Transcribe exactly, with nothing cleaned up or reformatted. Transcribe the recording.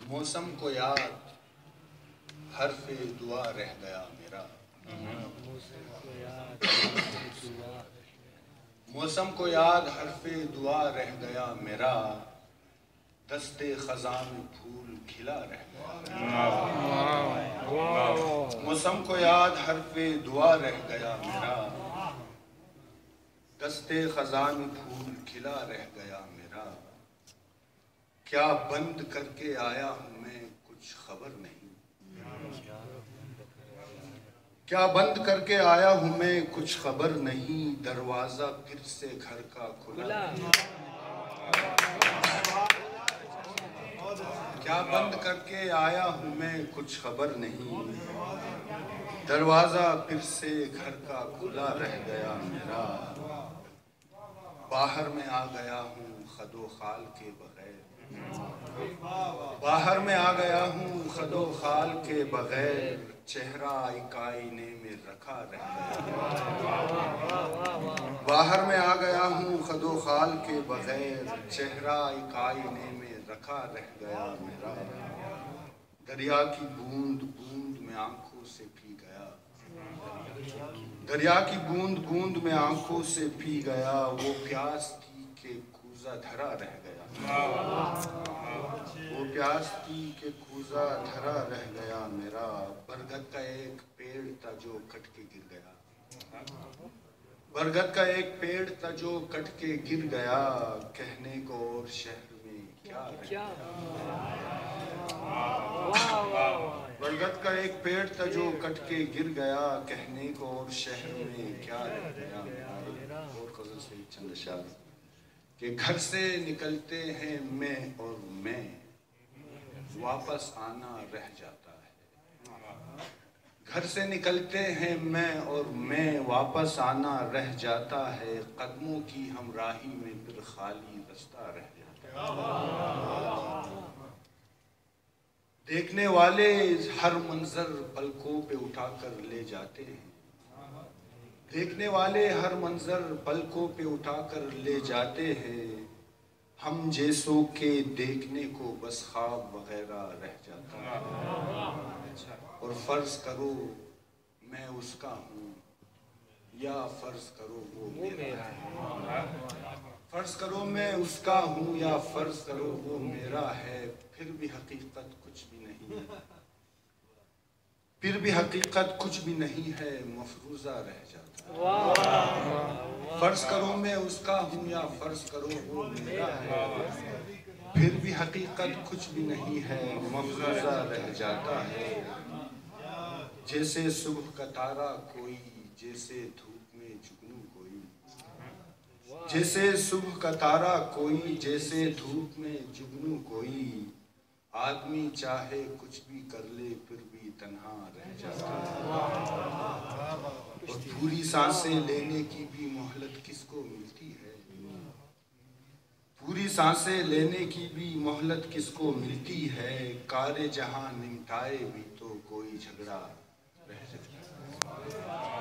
موسم کو یاد حرف دعا رہ گیا میرا، موسم کو یاد حرف دعا رہ گیا میرا، دستے خزاں میں پھول کھلا رہ گیا۔ موسم کو یاد حرف دعا رہ گیا میرا، دستے خزاں میں پھول کھلا رہ گیا میرا۔ کیا بند کر کے آیا ہوں میں کچھ خبر نہیں، کیا بند کر کے آیا ہوں میں کچھ خبر نہیں، دروازہ پھر سے گھر کا کھلا، کیا بند کر کے آیا ہوں میں کچھ خبر نہیں، دروازہ پھر سے گھر کا کھلا رہ گیا میرا۔ باہر میں آ گیا ہوں خد و خال کے بغیر، باہر میں آ گیا ہوں خد و خال کے بغیر، چہرہ ایک آئینے میں رکھا رہ گیا۔ باہر میں آ گیا ہوں خد و خال کے بغیر، چہرہ ایک آئینے میں رکھا رہ گیا میرا۔ دریا کی بوند بوند میں آنکھوں سے پی گیا، دریا کی بوند بوند میں آنکھوں سے پی گیا، وہ پیاس تھی کہ کوزہ دھرا رہ گیا، وہ پیاس تھی کہ کوزہ دھرا رہ گیا میرا۔ برگد کا ایک پیڑ تھا جو کٹ کے گر گیا، برگد کا ایک پیڑ تھا جو کٹ کے گر گیا، کہنے کو اور شہر میں کیا رہ گیا۔ برگد کا ایک پیڑ تھا جو کٹ کے گر گیا، کہنے کو اور شہر میں کیا رہ گیا میرا۔ اور غزل سے چند اشعار کہ گھر سے نکلتے ہیں میں اور میں، واپس آنا رہ جاتا ہے، گھر سے نکلتے ہیں میں اور میں، واپس آنا رہ جاتا ہے، قدموں کی ہمراہی میں پھر خالی رستہ رہ جاتا ہے۔ دیکھنے والے ہر منظر پلکوں پہ اٹھا کر لے جاتے ہیں، دیکھنے والے ہر منظر پلکوں پہ اٹھا کر لے جاتے ہیں، ہم جیسوں کے دیکھنے کو بس خواب وغیرہ رہ جاتا ہے۔ اور فرض کرو میں اس کا ہوں یا فرض کرو وہ میرا ہے، فرض کرو میں اس کا ہوں یا فرض کرو وہ میرا ہے، پھر بھی حقیقت کچھ بھی نہیں ہے، پھر بھی حقیقت کچھ بھی نہیں ہے، مفروضہ رہ جاتا ہے۔ فرض کرو میں اس کا ہوں یا فرض کرو وہ میرا ہے، پھر بھی حقیقت کچھ بھی نہیں ہے، مفروضہ رہ جاتا ہے۔ جیسے صبح کا تارا کوئی، جیسے دھوپ میں جگنو کوئی، جیسے صبح کا تارا کوئی، جیسے دھوپ میں جگنو کوئی، آدمی چاہے کچھ بھی کر لے پھر بھی تنہا رہ جاتا ہے۔ اور پوری سانسیں لینے کی بھی مہلت کس کو ملتی ہے، پوری سانسیں لینے کی بھی مہلت کس کو ملتی ہے، کار جہاں نمٹائے بھی تو کوئی جھگڑا رہ جاتا ہے۔